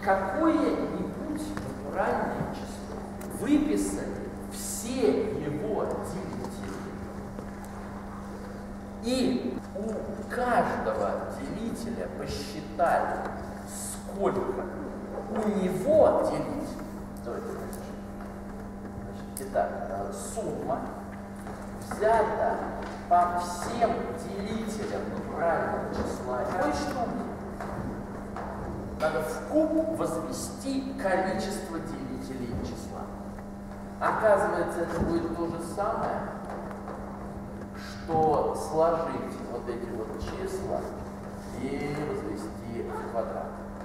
какое-нибудь натуральное число, выписали все его делители, и у каждого делителя посчитали, сколько у него делителей. Давайте напишем. Значит, итак, сумма взята по всем делителям натурального числа. Какой штуки? Надо в куб возвести количество делителей числа. Оказывается, это будет то же самое, что сложить вот эти вот числа и возвести в квадрат.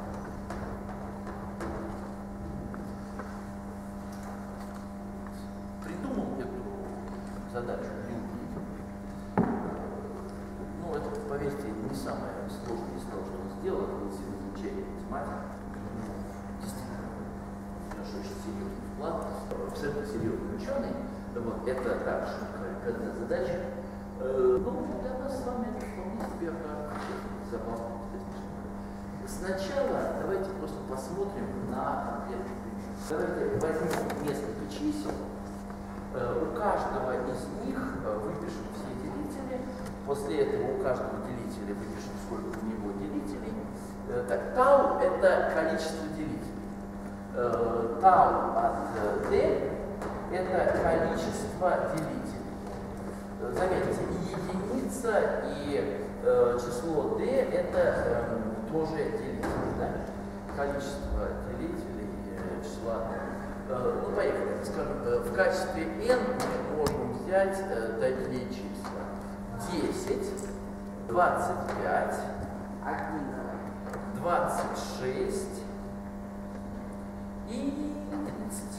Придумал эту задачу Ньютон. Ну, это, поверьте, не самое сложное из того, что он сделал, это было сильное изучение математики. Действительно, очень серьезный вклад, абсолютно серьезный ученый. Вот, это так, шутка, задача. Ну, для нас с вами это вполне себе забавно. Сначала давайте просто посмотрим на конкретный пример. Давайте возьмем несколько чисел, у каждого из них выпишем все делители, после этого у каждого делителя выпишем, сколько у него делителей. Так, тау – это количество делителей. Тау от d – это количество делителей. Заметьте, и единица, и число d – это тоже делители, да? Количество делителей числа d. Ну, поехали. Скажем, в качестве n мы можем взять такие числа: 10, 25, 26 и 30.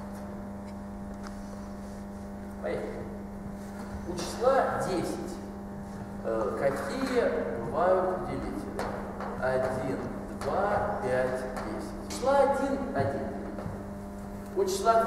Поехали. У числа 10 какие бывают делители? 1, 2, 5, 10. Числа 1 – 1. У числа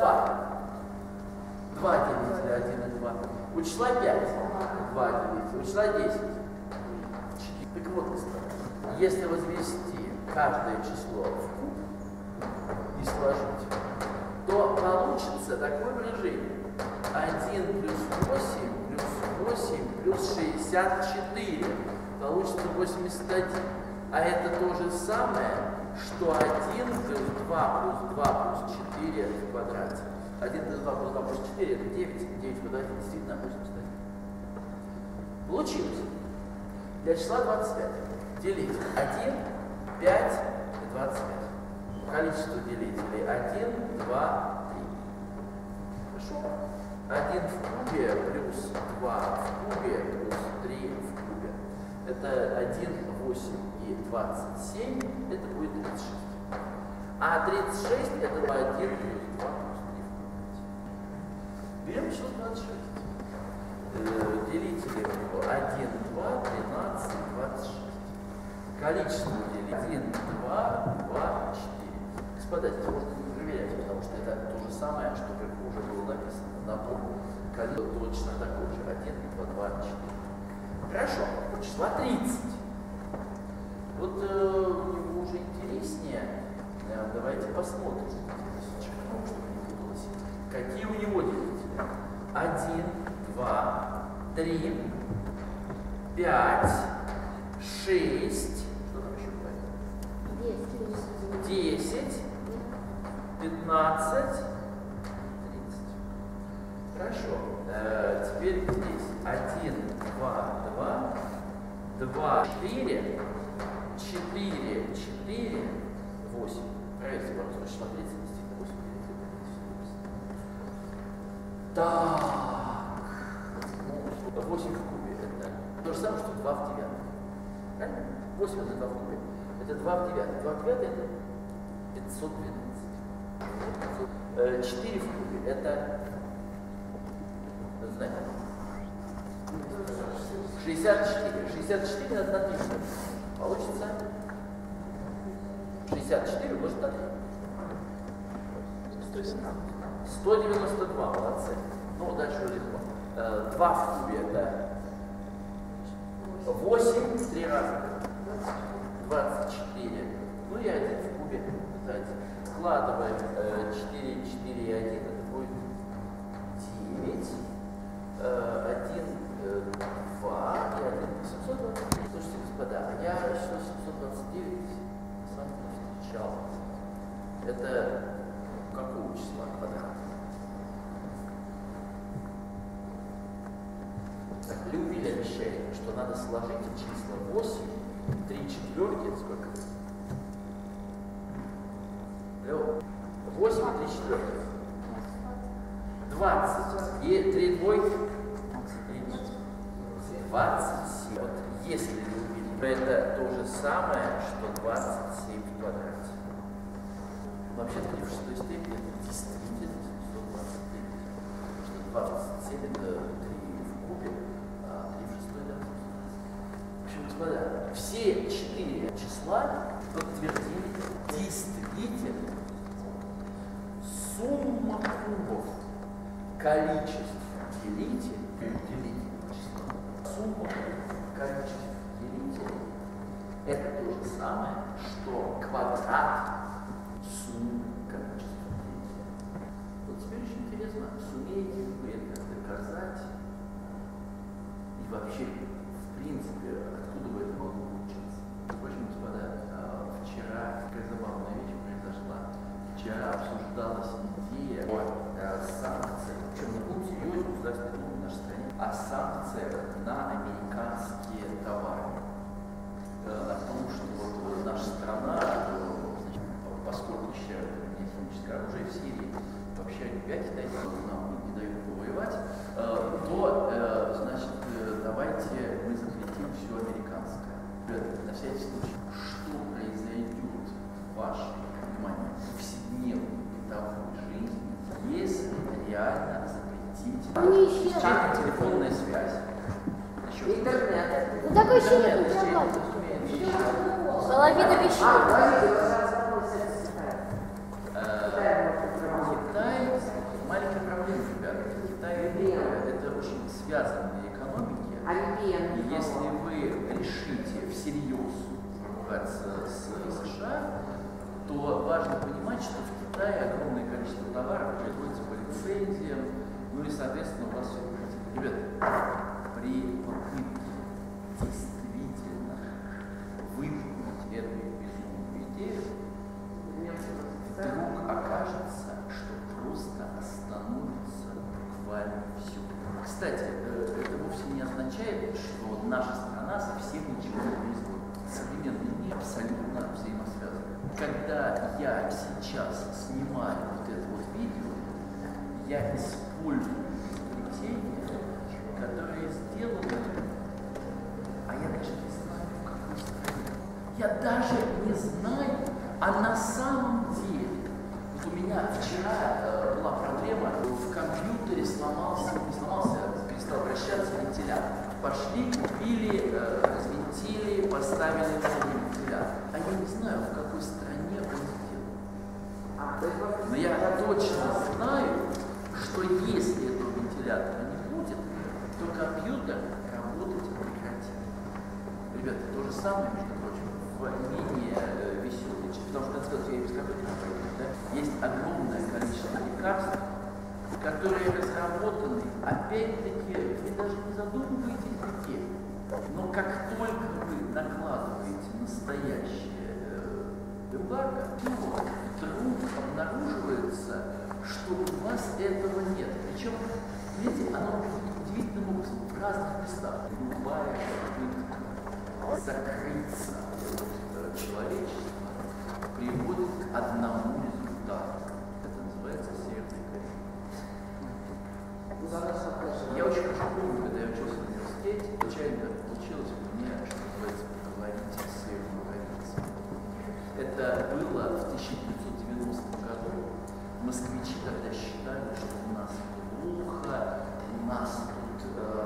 2 делителя 1 и 2. У числа 5 2 делителя. У числа 10 4. Так вот, если возвести каждое число в куб и сложить, то получится такое выражение: 1 плюс 8 плюс 64. Получится 81. А это то же самое, что 1 плюс 2 плюс 2 плюс 4 в квадрате. 1 плюс 2 плюс 2 плюс 4 это 9. 9 в квадрате действительно 81. Получилось. Для числа 25 делить 1, 5 и 25. Количество делителей 1, 2, 3. Хорошо. 1 в кубе плюс 2 в кубе плюс 3 в кубе. Это 1, 8 и 27. Это будет 36. А 36 это 1 плюс 2 плюс 3 в кубе. Берем число 26. Делители у него 1, 2, 13, 26. Количество делителей 1, 2, 2, 4. Господа, здесь можно не проверять, потому что это то же самое, что как уже было написано. Напомню, количество точно такое же. 1, 2, 2, 4. Хорошо. У числа 30. Вот у него уже интереснее. Давайте посмотрим, чтобы не путалось. Какие у него делители? 1, 2, 3, 5, 6, что там еще бывает? 10, 15, 30. Хорошо. Теперь здесь 1, 2, 2, 2, 4, 4, 4, 8. Проверьте, пожалуйста, число 30, действительно 8. Так. 8 в кубе это то же самое, что 2 в 9. Правильно? 8 это 2 в кубе. Это 2 в 9. 2 в 9 это 512. 4 в кубе это, знаете, 64. 64 на 3. Получится 64 умножить на 3. 192. Молодцы. Ну, дальше легко. 2 в кубе это 8, 3 раза 24, ну и 1 в кубе складываем 4, 4 и 1, это будет 9, 1, 2 и 1, 729. Слушайте, господа, я считаю 729 сам не встречал. Это какого числа квадрат? Так, Лювиль обещает, что надо сложить числа 8, 3 четверки, это сколько? 8 и 3 четвертых. 20. И 3 двойки? 27. Вот если Лювиль, то это то же самое, что 27 в квадрате. Вообще-то 3 в шестой степени это действительно 729. Потому что 27 это 3 в кубе, а 3 в шестой это 720. В общем, господа, все 4 числа подтвердили действительно сумма кубов количества делителей, сумма количества делителей это то же самое, что квадрат суммы количества делителей. Вот теперь очень интересно, сумеете ли вы это доказать и вообще, в принципе, откуда вы это могло учиться? Впрочем, господа, вчера такая забавная вещь произошла. Вчера обсуждалась идея о санкциях, причем не будем серьезно государственной думы в нашей стране, о санкциях на американские товары. Потому что вот наша страна, поскольку считают химическое оружие в Сирии, вообще опять китайцы нам не дают повоевать, то, значит, давайте мы запретим все американское. На всякий случай, что произойдет в вашей повседневной бытовой жизни, если реально запретить телефонная связь, интернет. Ну так вообще не проблема. Половина вещей. Китай, маленькая проблема, ребята. Китай это очень связанные экономики. И если вы решите всерьез ругаться с США, то важно понимать, что в Китае огромное количество товаров производится по лицензиям, ну и, соответственно, у вас все будет. Ребята, при попытке действительно выполнить эту безумную идею, вдруг окажется, что просто остановится буквально все. Кстати, это вовсе не означает, что наша страна совсем ничего не производит. Современный мир абсолютно взаимосвязан. Когда я сейчас снимаю вот это вот видео, я использую изобретения, которые сделаны, а я даже не знаю, в какой стране. Я даже не знаю, а на самом деле, вот у меня вчера была проблема, в компьютере сломался, не сломался, перестал вращаться вентилятор. Пошли, купили, развинтили, поставили новый вентилятор. А я не знаю, в какой стране он сделан. Но я точно знаю, что если этого вентилятора не будет, то компьютер работать прекратит. Ребята, то же самое, между прочим, в менее веселой части. Потому что, надо сказать, я и без компьютера работаю, да? Есть огромное количество лекарств, которые разработаны, опять-таки, вы даже не задумываетесь где. Но как только вы накладываете настоящее эмбарго, то вдруг обнаруживается, что у вас этого нет. Причем, видите, оно удивительным образом в разных местах. Любая попытка закрыться от человечества приводит к одному результату. Это называется Северная Корея. Я очень хорошо помню, когда я учился в университете, случайно получилось у меня, что называется, поговорить с севернокорейцами. Это было в 1990 году. Москвичи тогда считали, что у нас плохо, у нас тут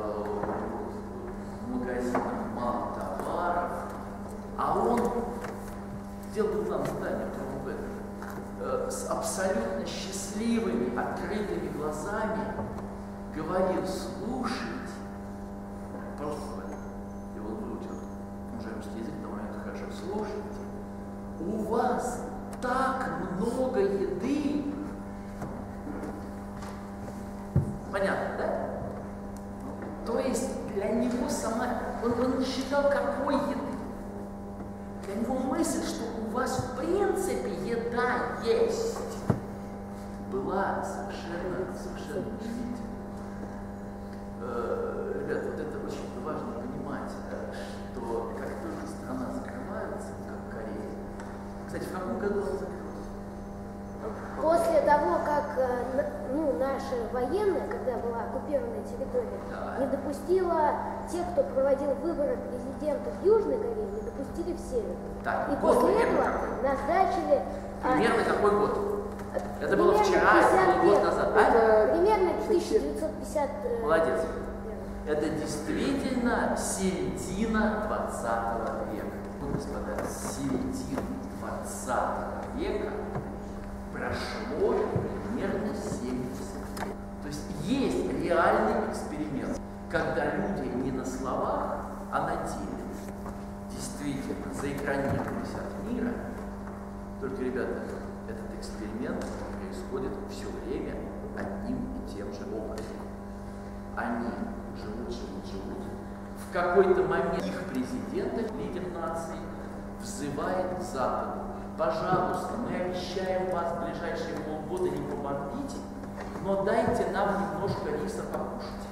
в магазинах мало товаров, а он сделал нам здание с абсолютно счастливыми, открытыми глазами, говорил: слушайте, просто говорил, и он выучил уже русский язык, довольно хорошо, слушайте, у вас так много много еды. Понятно, да? То есть для него он не считал, какой еды. Для него мысль, что у вас в принципе еда есть, была совершенно удивительна. Ребят, вот это очень важно понимать, что как только страна закрывается, как Корея. Кстати, в каком году она закрылась? После того, как наши военные, когда была оккупирована территория, не допустила тех, кто проводил выборы президента в Южной Корее, не допустили в Северной. Так, и после этого назначили... Примерно какой год? Это было вчера, это был год назад. Примерно 1950... Молодец. Это действительно середина 20 века. Ну, господа, с середины 20 века прошло примерно 70 лет. То есть есть реальный эксперимент, когда люди не на словах, а на деле действительно заэкранировались от мира. Только, ребята, этот эксперимент происходит все время одним и тем же образом. Они живут. В какой-то момент их президент, лидер нации, взывает к Западу: пожалуйста, мы обещаем вас в ближайшие полгода не побомбить, но дайте нам немножко риса покушать.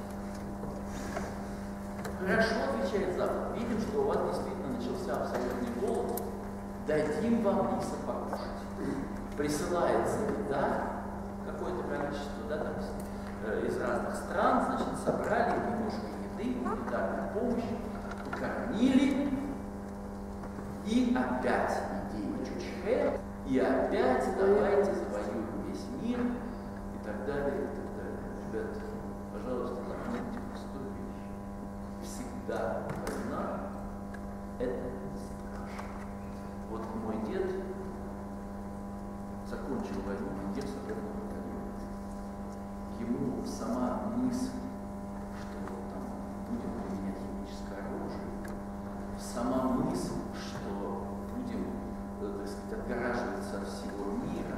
Хорошо, отвечает Запад, видим, что у вас действительно начался абсолютный голод, дадим вам риса покушать. Присылается еда, какое-то количество, да, там, из разных стран, значит, собрали немножко еды, гуманитарную помощь, покормили, и опять идея Чучхе, и опять давайте завоюем весь мир, и так далее, и так далее. Ребята, пожалуйста, запомните простую вещь. Всегда война – это страшно. Вот мой дед закончил войну в Северном батальоне. Ему сама мысль, что там будем применять химическое оружие, сама мысль, что будем, так сказать, отгораживаться от всего мира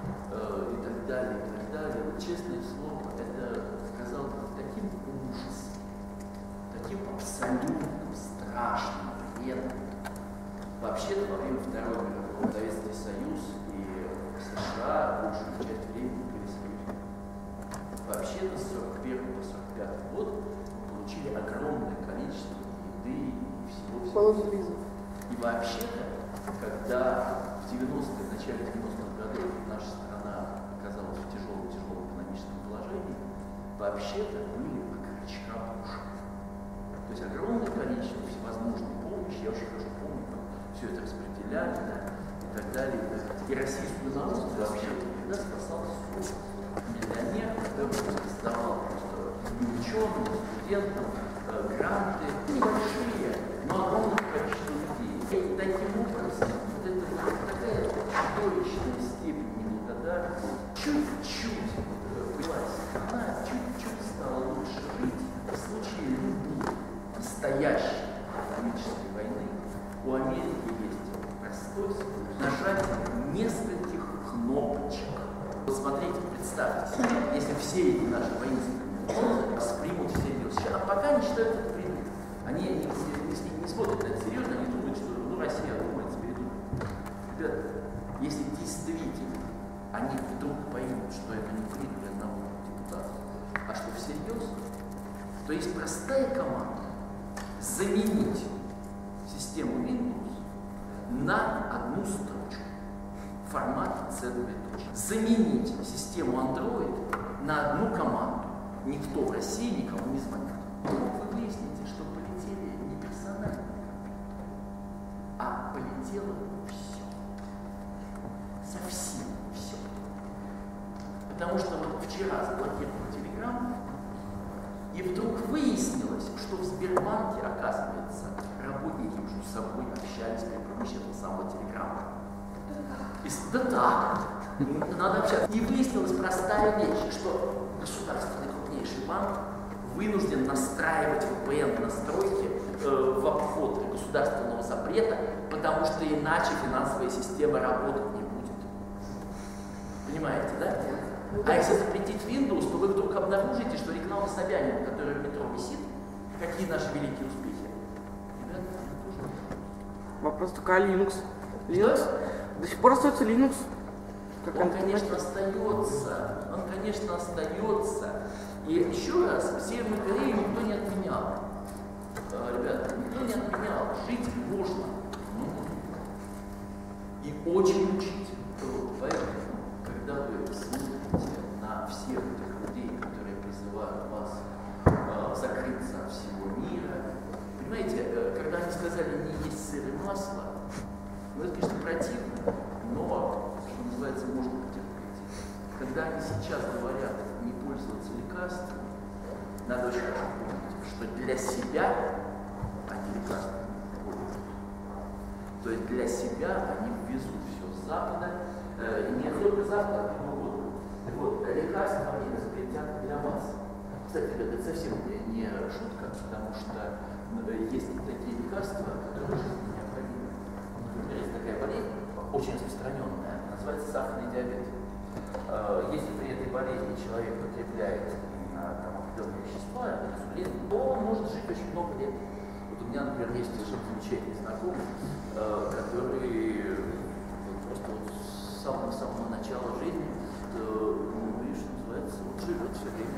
и так далее, вот, честное слово, это сказал таким ужасом, таким абсолютным страшным бредом. Вообще-то во время Второй мировой Советский Союз и США большую часть времени были союзниками. Вообще-то с 41 по 45 год мы получили огромное количество еды и всего. И вообще-то, когда в 90-е, в начале 90-х годов наша страна оказалась в тяжелом экономическом положении, вообще-то были по крючкам уши. То есть огромное количество всевозможной помощи, я уже хорошо помню, как все это распределяли, да, и так далее. И российскую науку вообще всегда спасал суд. Миллионер, который сдавал просто и ученым, и студентам гранты небольшие, но огромное количество людей. И таким образом вот эта вот такая чудовищная степень неблагодарности чуть-чуть появилась страна, чуть-чуть стала лучше жить. В случае любой настоящей экономической войны у Америки есть простой способ нажать нескольких кнопочек. Вот смотрите, представьте себе, если все эти наши воинственные воспримут всерьез. А пока они считают это придумать. Они не смотрят на это серьезно, они думают, что Россия думает, передумает. Ребята, если действительно они вдруг поймут, что это не придумали одного депутата, а что всерьез, то есть простая команда заменить систему Windows на одну строчку в формате C2. Заменить систему Android на одну команду. Никто в России никому не звонит. Вы выясните, что полетели не персональные компьютеры, а полетело все. Совсем все. Потому что вот вчера заблокировал Telegram, и вдруг выяснилось, что в Сбербанке, оказывается, работники между собой общались при помощи этого самого Телеграма. Да так, надо общаться. И выяснилась простая вещь, что государственный крупнейший банк вынужден настраивать VPN-настройки в обход государственного запрета, потому что иначе финансовая система работать не будет. Понимаете, да? А если запретить Windows, то вы вдруг обнаружите, что реклама Собянина, которая в метро висит, какие наши великие успехи. Ребята, тоже. Вопрос только о Linux. Linux? До сих пор остается Linux. Он, конечно, остается. Он, конечно, остается. И еще раз, в Северной Корее никто не отменял. Ребята, никто не отменял. Жить можно. И очень учить. Поэтому, когда вы смотрите на всех этих людей, которые призывают вас закрыться от всего мира, понимаете, когда они сказали не есть сыр и масло, ну это, конечно, противно, но, что называется, можно потерпеть. Когда они сейчас говорят не пользоваться лекарствами, надо очень хорошо помнить, что для себя они лекарства не пользуются. То есть для себя они ввезут все с Запада, и не только Запада, но вот лекарства они запретят для вас. Кстати, ребята, это совсем не шутка, потому что есть такие лекарства, которые жизненно необходимы. Например, есть такая болезнь, очень распространенная, называется сахарный диабет. Если при этой болезни человек потребляет определенные вещества, инсулин, то он может жить очень много лет. Вот у меня, например, есть совершенно замечательный знакомый, который просто вот с самого начала жизни, видишь, что называется, вот живет все время,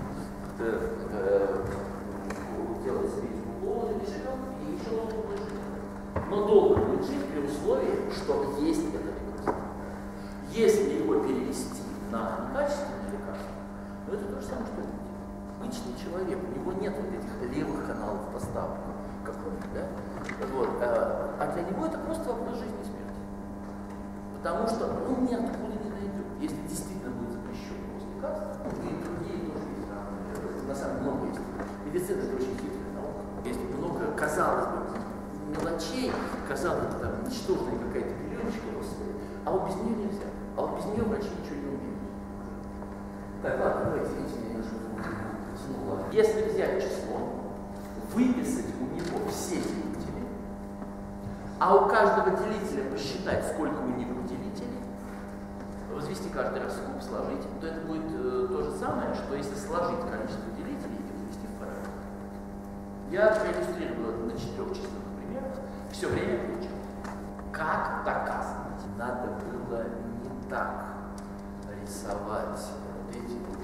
делает себе уколы, и живет, и еще долго будет жить. Но долго будет жить при условии, что есть это лекарство. Если его перевести на некачественное лекарство, ну это то же самое, что обычный человек, у него нет вот этих левых каналов поставок, как он, да? Вот. А для него это просто вопрос жизни и смерти. Потому что он ниоткуда не найдет. Если действительно будет запрещен после лекарства, и другие тоже есть, на самом деле много есть. Медицина это очень хитрая наука. Есть много, казалось бы, мелочей, казалось бы, там, ничтожная какая-то пеленочка, а вот без нее нельзя. А вот без нее врачи ничего не умеют. Так, ладно, давайте, видите, я немножко потянула. Если взять число, выписать у него все делители, а у каждого делителя посчитать, сколько у него делителей, возвести каждый раз в куб, сложить, то это будет то же самое, что если сложить количество делителей и возвести в параметр. Я проиллюстрировал это на 4 числах примерах, все время получал. Как доказывать? Надо было не так рисовать вот эти вот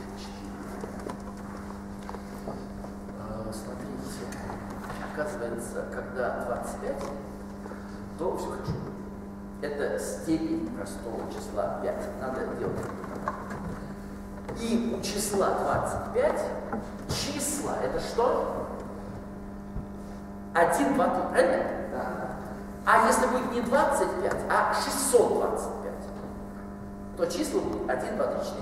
4. Смотрите, оказывается, когда 25, то все хорошо. Это степень простого числа 5. Надо делать это. И у числа 25 числа это что? 1, 2, 3, правильно? Да. А если будет не 25, а 625, то числа будут 1, 2, 3, 4, 5.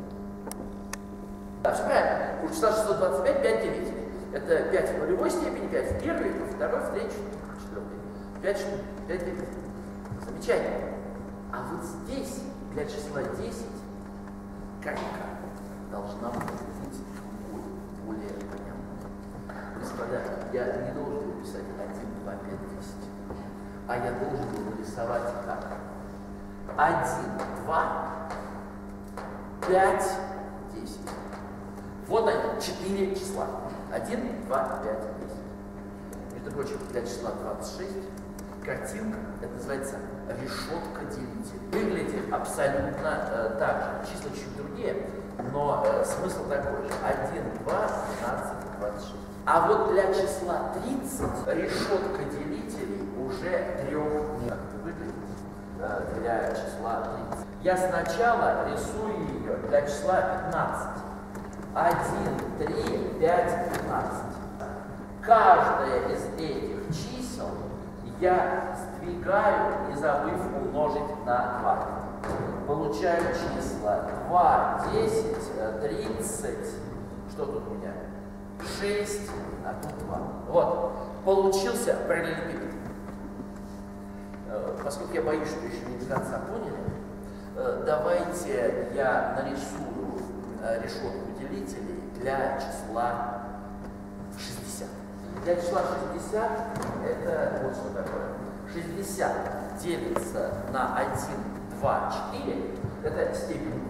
Да, все правильно. У числа 625 5 делителей. Это 5 в нулевой степени, 5 в первой, во второй, в третьей, в четвертой. 5 штук, 5 делителей. Замечательно. А вот здесь для числа 10 карика должна быть более понятна. Господа, я не должен написать 1, 2, 5, 10. А я должен был нарисовать как 1, 2, 5, 10. Вот они, 4 числа. 1, 2, 5, 10. Между прочим, для числа 26 картинка, это называется решетка делителей. Выглядит абсолютно так же. Числа чуть другие, но смысл такой же. 1, 2, 12, 26. А вот для числа 30 решетка делителей уже 3. Как это выглядит для числа 30? Я сначала рисую ее для числа 15. 1, 3, 5, 15. Каждое из этих чисел я сдвигаю, не забыв умножить на 2. Получаю числа 2, 10, 30. Что тут у меня? 6, а тут 2. Вот, получился параллелепипед. Поскольку я боюсь, что еще не до конца поняли, давайте я нарисую решетку делителей для числа 60. Для числа 60 это вот что такое. 60 делится на 1, 2, 4, это степень двойки.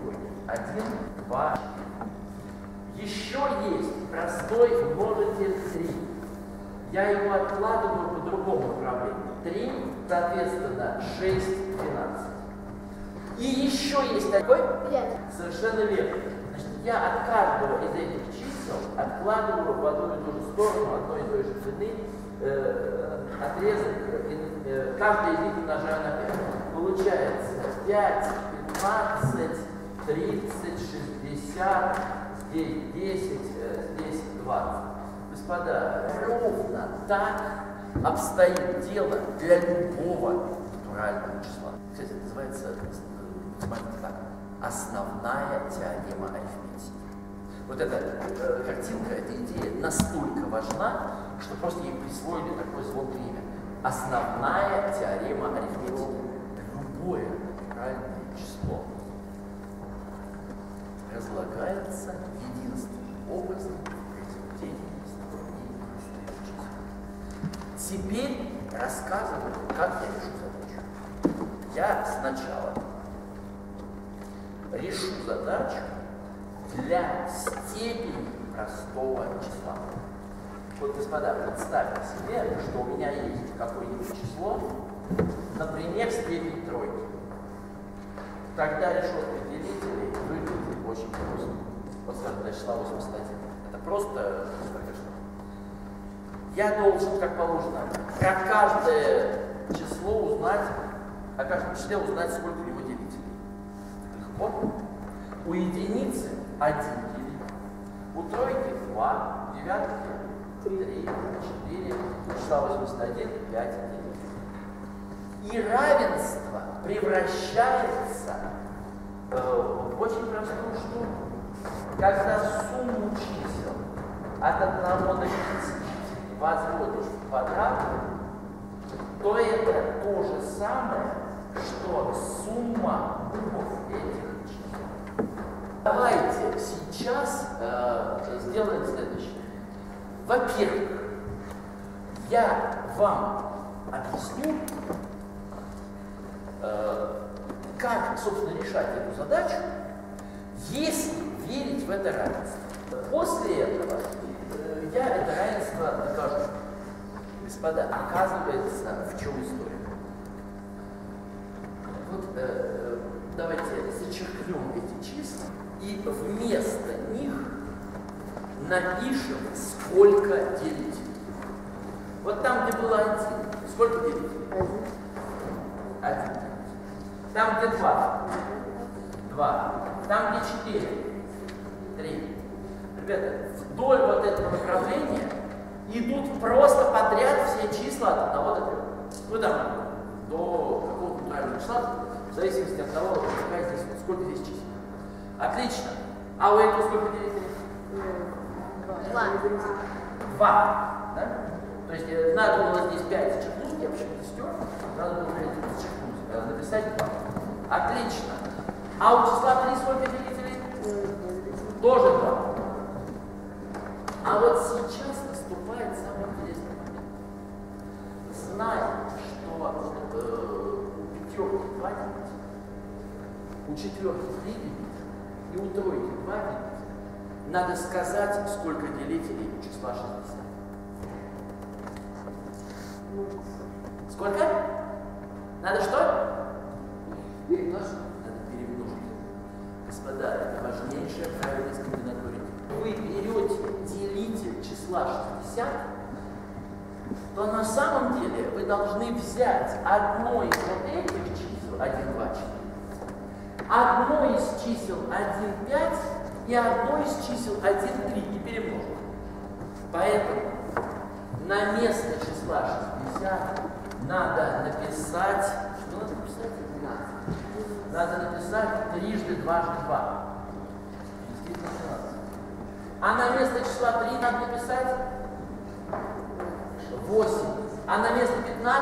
1, 2. Еще есть простой множитель 3. Я его откладываю по другому направлению. 3, соответственно, 6, 12. И еще есть такой. Совершенно верно. Значит, я от каждого из этих чисел откладываю в одну и ту же сторону, одной и той же длины, отрезок, каждый из них умножаю на 5. Получается 5, 15, 30, 60, здесь 10, здесь 20. Господа, ровно так обстоит дело для любого натурального числа. Кстати, это называется так, основная теорема арифметики. Вот эта картинка, эта идея настолько важна, что просто ей присвоили такое звонкое имя. Основная теорема арифметики. Любое натуральное число разлагается единственным образом в произведении простых чисел. Теперь рассказываю, как я решу задачу. Я сначала решу задачу для степени простого числа. Вот, господа, представьте себе, что у меня есть какое-нибудь число, например, степень тройки. Тогда решетка делителей выглядит очень просто. Вот скажем, для числа 81. Это просто я должен, как положено, про каждое число узнать, о каждом числе узнать, сколько у него делителей. Легко. У единицы 1 делитель, у тройки 2, у девятки 3, 4, у числа 81 5 делителей. И равенство превращается в очень простую штуку. Когда сумму чисел от 1 до 50 возводишь в квадрат, то это то же самое, что сумма букв этих чисел. Давайте сейчас сделаем следующее. Во-первых, я вам объясню, как, собственно, решать эту задачу, если верить в это равенство. После этого я это равенство докажу. Господа, оказывается, в чем история? Вот давайте зачеркнем эти числа и вместо них напишем, сколько делителей. Вот там, где было 1, сколько делителей? 1. Там, где 2. 2. Там, где 4. 3. Ребята, вдоль вот этого направления идут просто подряд все числа от 1 до 3. Ну там, до какого-то натурального числа, в зависимости от того, какая здесь, сколько здесь чисел. Отлично. А у этого сколько делителей? 2. 2. Да? То есть надо было здесь 5 зачеркнуть, я почему-то стер. Надо было 5 зачеркнуть, написать 2. Отлично. А у числа 3 сколько делителей? Тоже 2. А вот сейчас наступает самый интересный момент. Зная, что у пятерки 2 делителя, у четверки 3 делителя и у тройки 2 делителя, надо сказать, сколько делителей у числа 60. Сколько? Надо что? Перемножить. Надо перемножить. Господа, это важнейшая правильность комбинаторики. Вы берете делитель числа 60, то на самом деле вы должны взять одно из вот этих чисел, 1, 2, 4, одно из чисел 1, 5 и одно из чисел 1, 3 и перемножить. Поэтому на место числа 60 надо написать, что надо написать? 12. Надо написать трижды дважды 2. Действительно 12. А на место числа 3 надо написать 8. А на место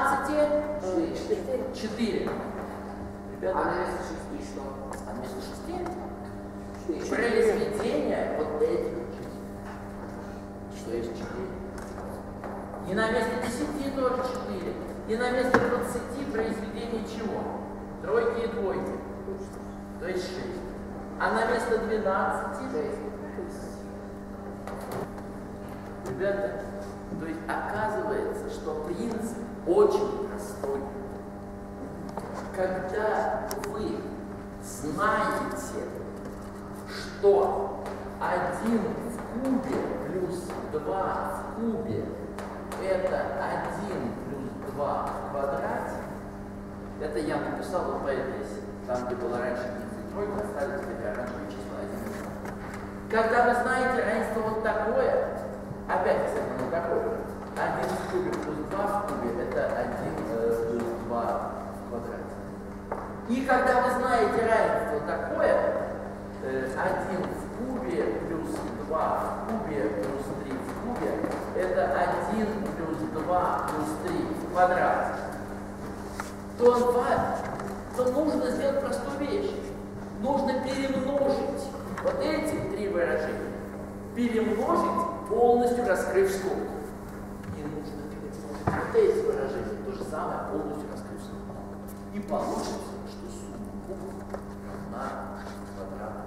15 4. Ребята, А на место 6 что? А на место 6 произведение вот этих чисел. Что есть 4? И на место 10 тоже 4. И на место 20 произведение чего? Тройки и двойки. То есть 6. А на место 12 ребята, то есть оказывается, что принцип очень простой. Когда вы знаете, что 1 в кубе плюс 2 в кубе это 1 плюс 2 в квадрате, это я написал вот по этой, там где было раньше 33, оставили теперь оранжевое число 1. Когда вы знаете равенство вот такое, опять, кстати, ну какое? 1 в кубе плюс 2 в кубе это 1 плюс 2 в квадрате. И когда вы знаете равенство такое, 1 в кубе плюс 2 в кубе плюс 3 в кубе, это 1 плюс 2 плюс 3 в квадрате, то нужно сделать простую вещь. Нужно перемножить вот эти 3 выражения, перемножить, полностью раскрыв скобку. И нужно перемножить вот эти выражения, то же самое, полностью раскрыв скобку. И получится, что сумма букв равна квадрату.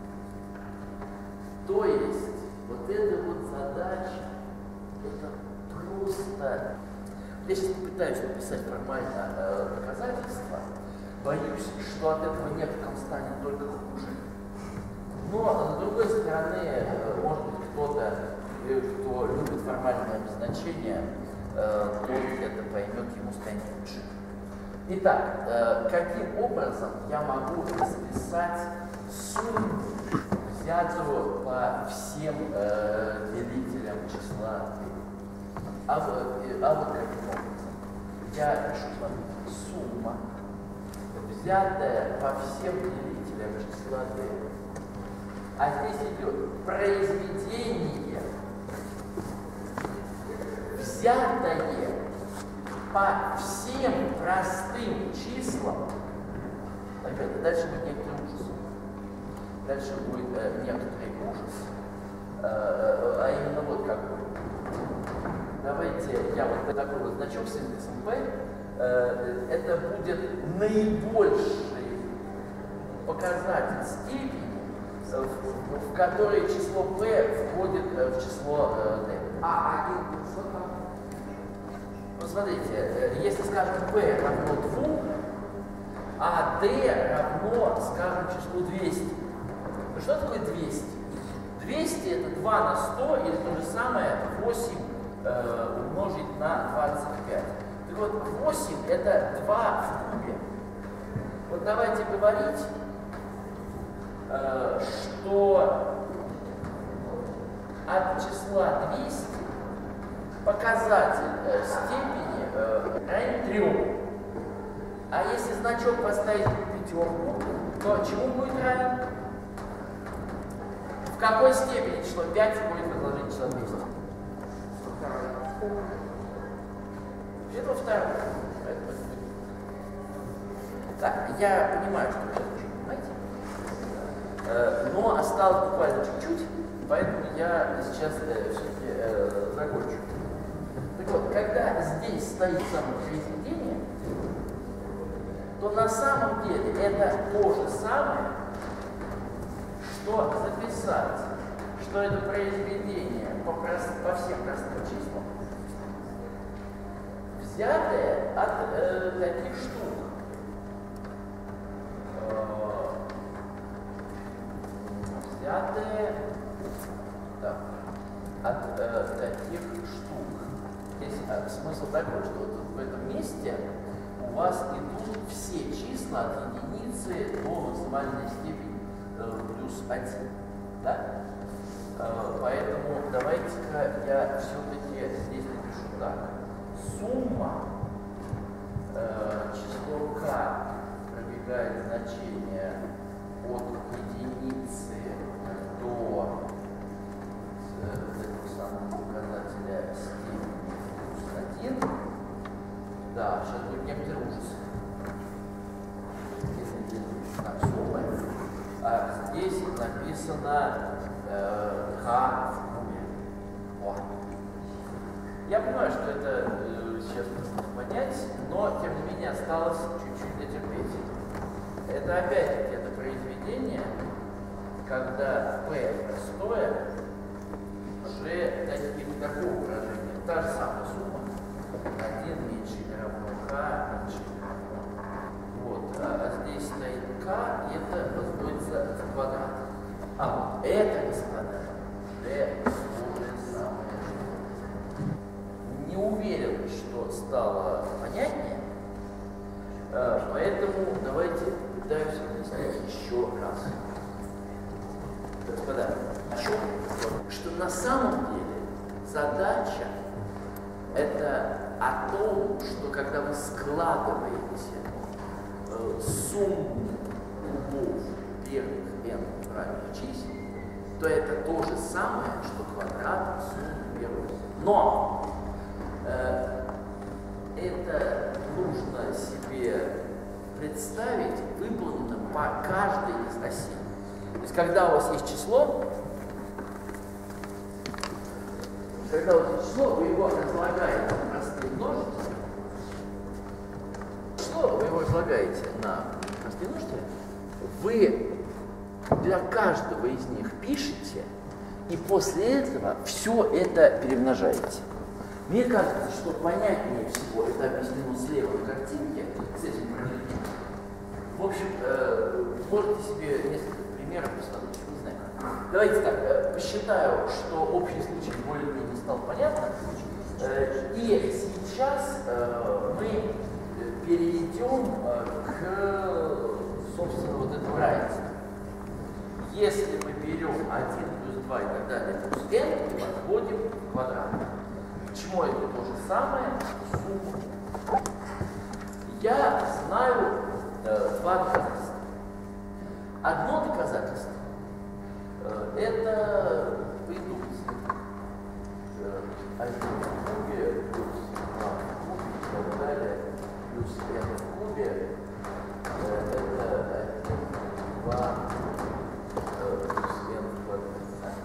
То есть, вот эта вот задача, это просто... Я сейчас попытаюсь написать формально доказательства. Боюсь, что от этого некоторым станет только хуже. Но, с другой стороны, может быть, кто-то, кто любит формальное обозначение, то это поймет, ему станет лучше. Итак, каким образом я могу записать сумму, взятую по всем делителям числа 3? А вот каким образом? Я пишу с вами сумма, взятая по всем делителям числа 3. А здесь идет произведение, взятое по всем простым числам. Ребята, дальше будет некоторый ужас. Дальше будет некоторый ужас. А именно вот какой. Давайте я вот такой вот значок с индексом P. Это будет наибольший показатель степени, в которой число P входит в число D. А что там? Ну, смотрите, если, скажем, P равно 2, а D равно, скажем, числу 200. Ну, что такое 200? 200 это 2 на 100 или то же самое 8 умножить на 25. Так вот, 8 это 2 в кубе. Вот давайте говорить, что от числа 200 показатель степени равен 3. А если значок поставить пятерку, то чему будет равен? В какой степени число 5 будет в изложении числа 200? Это второе. Так, я понимаю, что вы сейчас уже понимаете, но осталось буквально чуть-чуть, поэтому я сейчас все-таки закончу. Так вот, когда здесь стоит самопроизведение, то на самом деле это то же самое, что записать, что это произведение по всем простым числам, взятое от таких штук. Взятое от таких штук. Здесь смысл такой, что вот в этом месте у вас идут все числа от единицы до максимальной степени плюс 1. Да? Поэтому давайте-ка я все-таки здесь напишу так. Сумма число k пробегает значение от единицы до этого самого показателя степени плюс 1. Да, сейчас будет некоторый ужас. Если здесь написано сумма, а здесь написано k в кубе. О. Я понимаю, что это сейчас нужно понять, но тем не менее осталось чуть-чуть дотерпеть. Это опять-таки это произведение, когда p простое, уже такого выражения, та же самая сумма, 1 меньше или равно k меньше или равно. Вот, а здесь стоит k, и это возводится в квадрат. А вот это, господа, d уже самое. Не уверен, что стало понятнее, поэтому давайте попытаемся объяснить еще раз. Господа, о чем? Что на самом деле задача это о том, что когда вы складываете сумму кубов первых n правильных чисел, то это то же самое, что квадрат суммы первых. Но это нужно себе представить выполненным по каждой из осей. То есть, когда у вас есть число, вы его разлагаете на простые множители, вы его разлагаете на простые множители, вы для каждого из них пишете, и после этого все это перемножаете. Мне кажется, что понятнее всего это объяснено слева на картинке с этим проявлением. В общем, можете себе несколько примеров посмотреть, не знаю. Давайте так, посчитаю, что общий случай более-менее стал понятным. И сейчас мы перейдем к, собственно, вот этому равенству. Если мы берем 1 плюс 2 и так далее плюс n и подводим в квадрат. Почему это то же самое, что сумма? Я знаю два доказательства. Одно доказательство это индукция. 1 в кубе плюс 2 в кубе и так далее плюс n в кубе это 1, 2 плюс n в квадрате.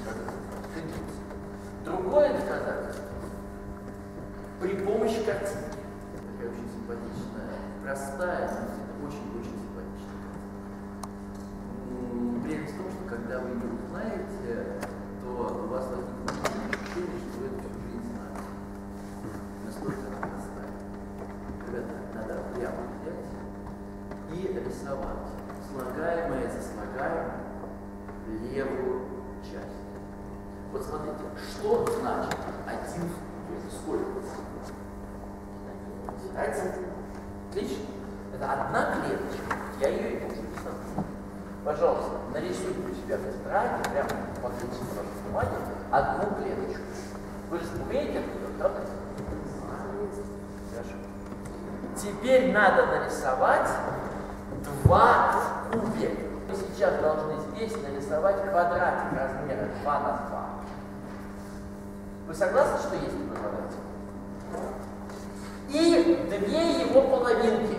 Другое доказательство при помощи картинки. Такая очень симпатичная, простая, но очень-очень симпатичная картинка. Прелесть в том, что когда вы ее узнаете, то у вас возникнет ощущение, что вы это всю жизнь знаете. Настолько она простая. Ребята, надо прямо взять и рисовать слагаемое за слагаемое левую часть. Вот смотрите, что значит 1 в кубе? Сколько? 1. Отлично. Это одна клеточка. Я ее и должен рисовать. Пожалуйста, нарисуйте у себя в тетради, прямо по клеточке вашей бумаги, одну клеточку. Вы же умеете это делать, правда? Хорошо. Теперь надо нарисовать 2 в кубе. Мы сейчас должны здесь нарисовать квадратик размера 2 на 2. Вы согласны, что есть такой квадратик? И 2 его половинки.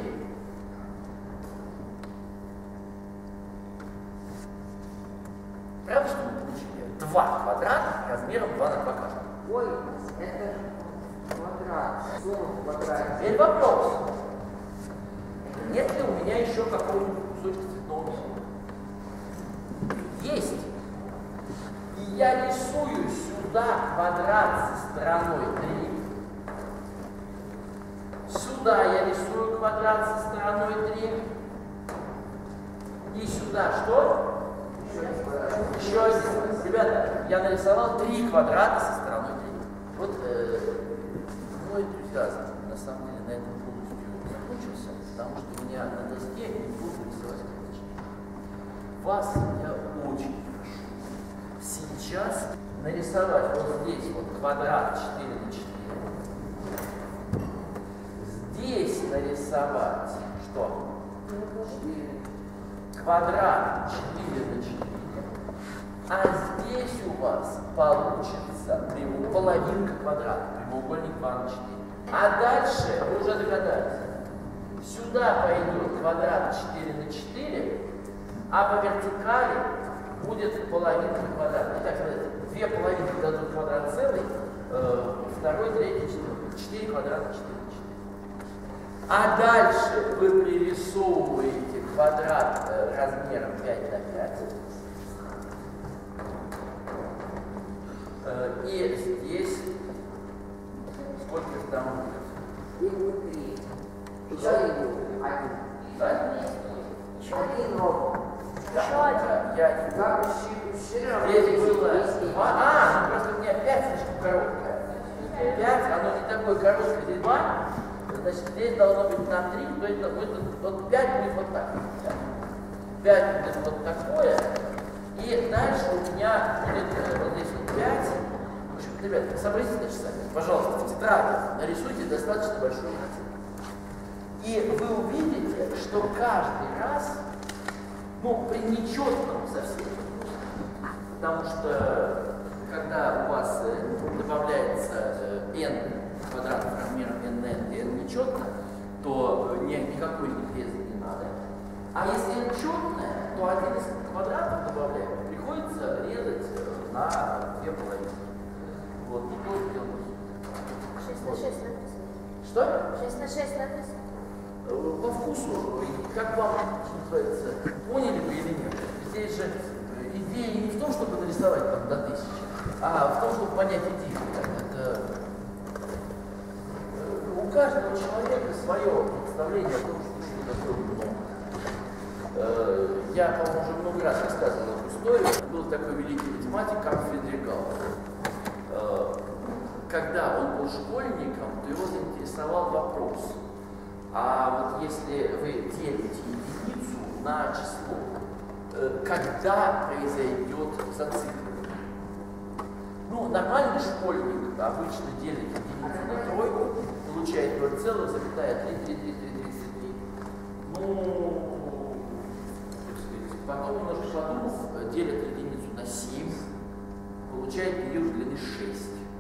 Правда, что мы получили? 2 квадрата размером 2 на 2 каждый. Ой, это квадрат. Сумма в квадрате. Теперь вопрос. Нет ли у меня еще какого-нибудь кусочка цветного рисунка? Есть. И я рисую сюда квадрат со стороной 3. Сюда я рисую квадрат со стороной 3. И сюда что? Еще один. Ребята, я нарисовал 3 квадрата со стороной 3. Вот мой энтузиазм на самом деле на этом полностью закончился, потому что у меня на доске не буду рисовать клеточки. Вас я очень прошу сейчас нарисовать вот здесь вот квадрат 4 на 4. Здесь нарисовать что? Квадрат 4 на 4. А здесь у вас получится половинка квадрата, прямоугольник 2 на 4. А дальше, вы уже догадались, сюда пойдет квадрат 4 на 4, а по вертикали будет половинка квадрата. Итак, смотрите, 2 половинки дадут квадрат целый, второй, третий, четвертый. 4 квадрата 4 на 4. А дальше вы пририсовываете квадрат размером 5 на 5. И здесь сколько там будет? Еще один. Да? Еще один ровно. Еще один. Я не Как знаю. здесь Здесь было 2. Просто у меня 5 слишком короткое. 5, оно не такое короткое, здесь 2. Значит, здесь должно быть на 3, то есть вот 5 будет вот так. 5 будет вот такое. И дальше у меня будет вот здесь вот 5. В общем, ребята, сообразите дальше сами. Пожалуйста, в тетрадях нарисуйте достаточно большую картину. И вы увидите, что каждый раз, ну, при нечетком совсем, потому что когда у вас добавляется n квадратов размером nn и n нечетно, то никакой их резать не надо. А если n четное, то один из квадратов добавляем, приходится резать на 2 половины. Вот, и тоже делаем. 6 на 6 написано. Что? 6 на 6 написано. По вкусу, как вам, что называется, поняли вы или нет. Здесь же идея не в том, чтобы нарисовать там до 1000, а в том, чтобы понять идею. Это у каждого человека свое представление о том, что такое много. Я, по-моему, уже много раз рассказывал эту историю. Был такой великий математик, как Фридрих Гаусс. Когда он был школьником, то его заинтересовал вопрос. А вот если вы делите единицу на число, когда произойдет зацикливание? Ну, нормальный школьник обычно делит единицу на тройку, получает 0,3333. Ну, потом немножко подумав, делит единицу на 7, получает период длины 6.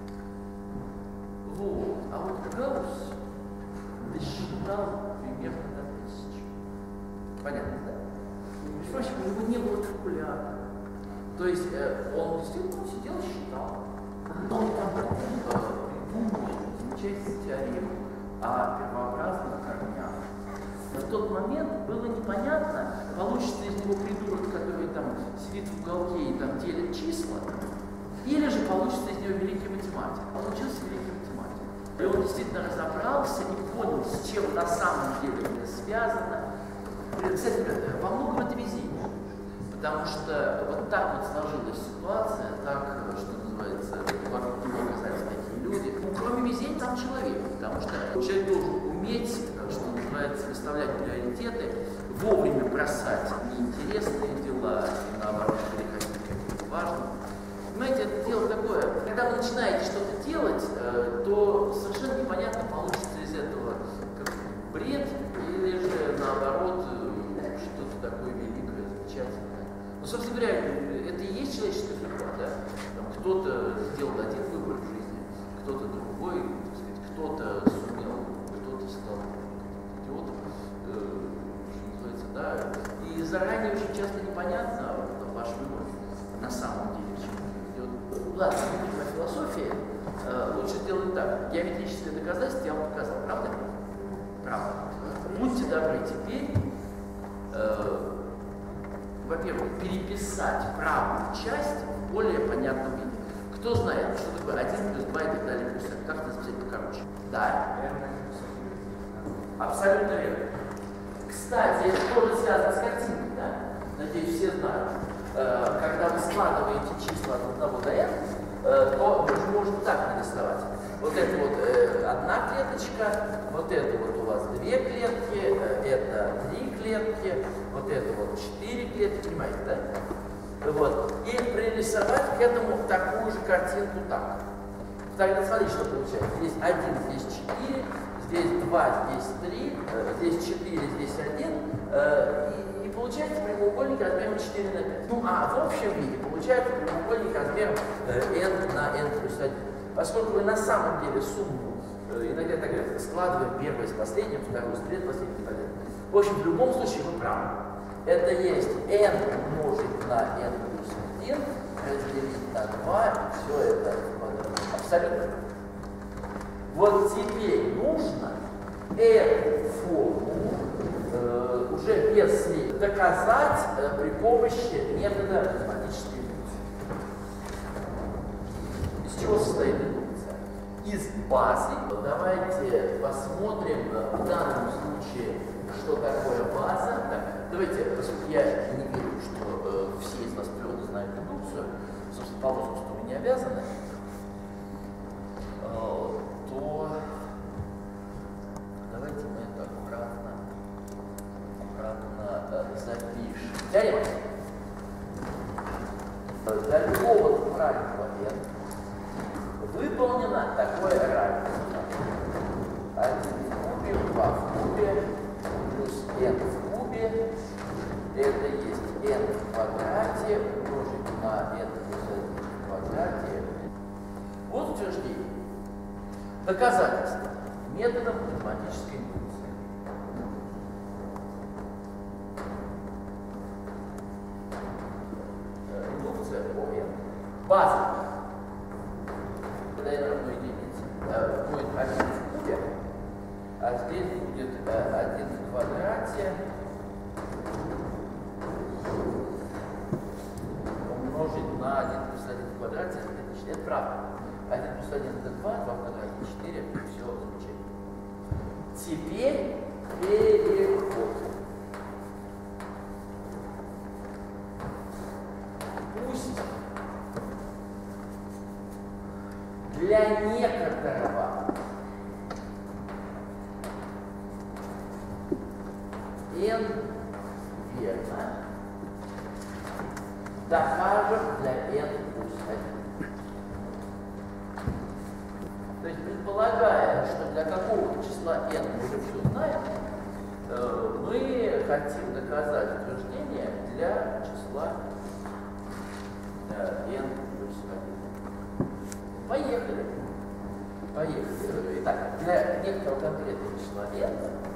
Вот. А вот Гаусс досчитал примерно до 1000. Понятно, да? Между прочим, у него не было калькулятора. То есть он действительно сидел и считал. Но он там придумал замечательную теорему о первообразных корнях. В тот момент было непонятно, получится из него придурок, который там сидит в уголке и там делит числа, или же получится из него великий математик. Получился великий математик. И он действительно разобрался и понял, с чем на самом деле это связано. Кстати, во многом это везение. Потому что вот так вот сложилась ситуация, так, что называется, вокруг него оказались такие люди. Ну, кроме везения, там человек. Потому что человек должен уметь, что называется, выставлять приоритеты, вовремя бросать неинтересные дела и, наоборот, переходить к каким-то важным. Понимаете, это дело такое, когда вы начинаете что-то делать, то совершенно непонятно, получится из этого бред или же, наоборот, что-то такое великое, замечательное. Ну, собственно говоря, это и есть человеческая судьба, да? Кто-то сделал один выбор в жизни, кто-то другой, так сказать, кто-то сумел, кто-то стал идиотом, что называется, да? И заранее очень часто непонятно ваш выбор на самом деле, к чему идет. Ладно, не будем о философии, лучше сделать так. Геометрическое доказательство я вам показал, правда? Правда. Будьте добры теперь, во-первых, переписать правую часть в более понятном виде. Кто знает, что такое 1 плюс 2 и так далее плюс 1? Как это записать покороче? Да? Абсолютно верно. Кстати, это тоже связано с картинкой, да? Надеюсь, все знают. Когда вы складываете числа от 1 до n, то вы же можете так нарисовать. Вот это вот одна клеточка, вот это вот у вас 2 клетки, это 3 клетки, вот это вот 4 клетки, понимаете, да? Вот. И пририсовать к этому такую же картинку так. Тогда смотрите, что получается. Здесь 1, здесь 4, здесь 2, здесь 3, здесь 4, здесь 1. И получается прямоугольник размером 4 на 5. Ну, а в общем виде получается прямоугольник размером n на n плюс 1. Поскольку вы на самом деле сумму, иногда так говорят, складываем первое с последним, второе с третьим, последним и так далее. В общем, в любом случае вы правы. Это есть n умножить на n плюс 1, разделить на 2, все это абсолютно. Вот теперь нужно эту формулу уже без слив доказать при помощи метода математической индукции. Из чего стоит индукция? Из базы. Давайте посмотрим в данном случае, что такое база. Так, давайте, поскольку я не верю, что все из вас твердо знают индукцию, собственно, по возрасту вы не обязаны, то давайте мы это аккуратно запишем. Теорема. Для любого правильного n выполнено такое равенство. 1 в кубе, 2 в кубе, плюс n в кубе. Это есть n в квадрате умножить на n плюс 1 в квадрате. Вот утверждение. Доказательство методом математической индукции. Индукция по n. База. Когда n равно единице, будет 1 в кубе, а здесь будет 1 в квадрате умножить на 1 плюс 1 в квадрате. Это правда. 1 плюс 1 это 2, 2 в квадрате 4, все замечательно. Теперь переход. Пусть для некоторого n верно, докажем для n плюс 1. То есть, предполагая, что для какого числа n мы уже все знаем, мы хотим доказать утверждение для числа n плюс 1. Поехали. Поехали. Итак, для некоторого конкретного числа n,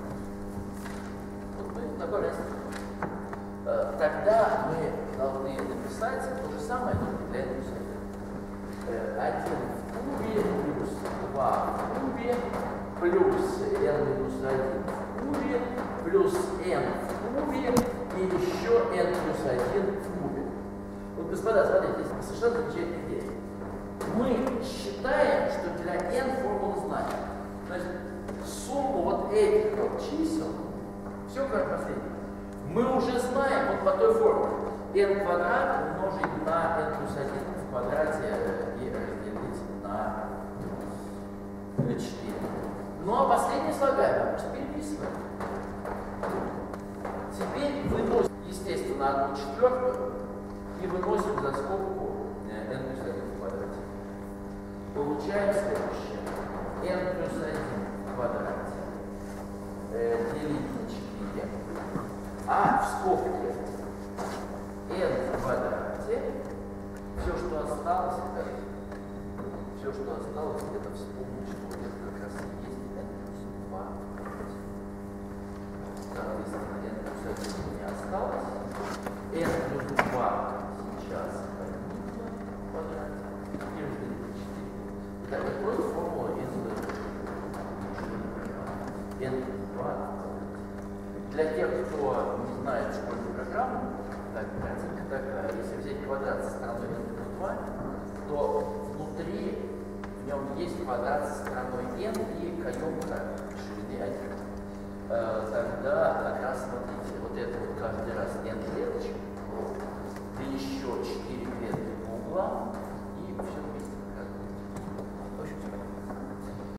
вот мы такой раз. Тогда мы должны написать то же самое, только для n плюс 1. 1 в кубе плюс 2 в кубе плюс n минус 1 в кубе плюс n в кубе и еще n плюс 1 в кубе. Вот, господа, смотрите, здесь совершенно замечательная идея. Мы считаем, что для n формулу знаем. То есть сумму вот этих вот чисел, все как последнее, мы уже знаем вот по той формуле. n квадрат умножить на n плюс 1 в квадрате и разделить на 4. Ну а последнее слагаемое просто переписываем. Теперь выносим, естественно, 1/4 и выносим за скобку n плюс 1 в квадрате. Получаем следующее. n плюс 1 в квадрате делить на 4. А в скобке n в квадрате все, что осталось, это вспомнить, что это как раз и есть n плюс 2. Соответственно, n плюс 1 не осталось. n плюс 2 сейчас в квадрате. И разделить на 4. Итак, это просто формула n плюс 2. Для тех, кто не знает школьную программу, так, картинка такая. Если взять квадрат со стороной n плюс 2, то внутри в нем есть квадрат со стороной n и каемка ширины 1. Тогда как раз смотрите, вот это вот каждый раз n клеточек, да еще 4